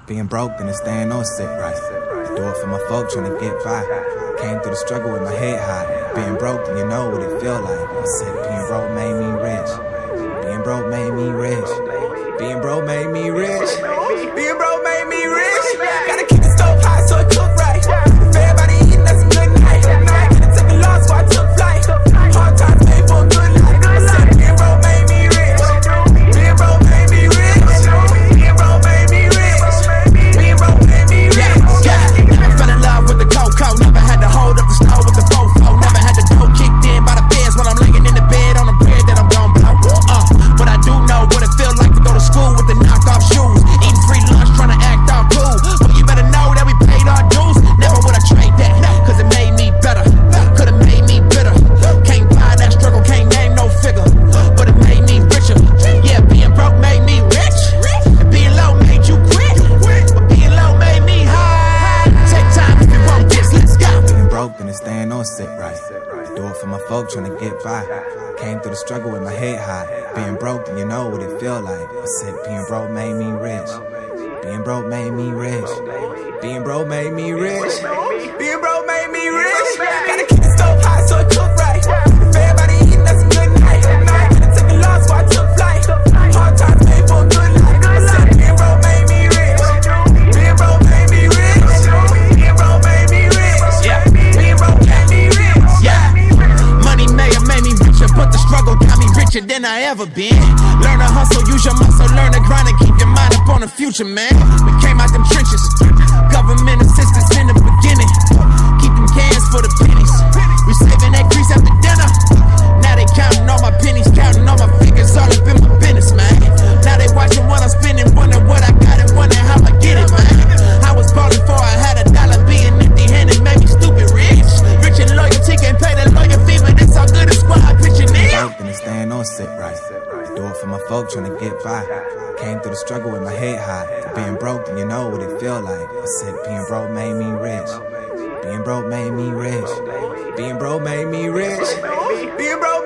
Being broke, then it's staying on sick, right? I do it for my folk trying to get by. Came through the struggle with my head high. Being broke, then you know what it feel like. I said being broke made me rich. Being broke made me rich. Being broke made me rich. Being broke made me rich. Gotta keep the stove hot so it cook right. If everybody eating, that's a good night. Could've took a loss, so I took flight. Hard times made for a good life. I said being broke made me rich. Being broke made me rich. Being broke made me rich. Being broke made me rich. Never fell in love with the cocoa. Never had to hold up the stove with the fofo. Never had the dough kicked in by the feds while I'm laying in the bed on the bread that I'm gon' blow. But I do know what it feel like to go to school with the knockoff shoes. Eating free lunch, trying to act all cool. But you better know that we paid our dues. Never would I trade that, cause it made me better. Could've made me bitter. Can't buy that struggle, can't name no figure. But it made me richer. Yeah, being broke made me rich. And being low made you quit. But being low made me high. Take time if you want this, let's go. Being broke, then it's staying on sick, right? I do it for my folk trying to get by. Came through the struggle with my head high. Being broke, then you know what it feel like. I said being broke made me rich. Being broke made me rich. Being broke made me rich. Being broke made me rich. Gotta keep the stove hot so it cook right. If everybody eating, that's a good night. Could've took a loss, so I took flight. Hard times made for a good life. I said being broke made me rich. Being broke made me rich. Being broke made me rich. Being broke made me rich. Money made me richer, but the struggle got me richer than I ever been. Learn to hustle, use your muscle, learn to grind and keep your mind up on the future, man. We came out them trenches, government assistance in the beginning. Keep them cans for the pennies. We saving that grease after dinner. Now they counting all my pennies, counting all my figures, all up in my business, man. Now they watching what I'm spending, wondering what I got and wondering how I get it, man. I was ballin' for I had $1, being empty-handed made me stupid rich. Rich in loyalty, can't pay that lawyer fee, but it's all good as squad pitching in. Broke, then it's staying on sick, right? I do it for my folk trying to get by. Came through the struggle with my head high. Being broke, then you know what it feel like. I said being broke made me rich. Being broke made me rich. Being broke made me rich. Being broke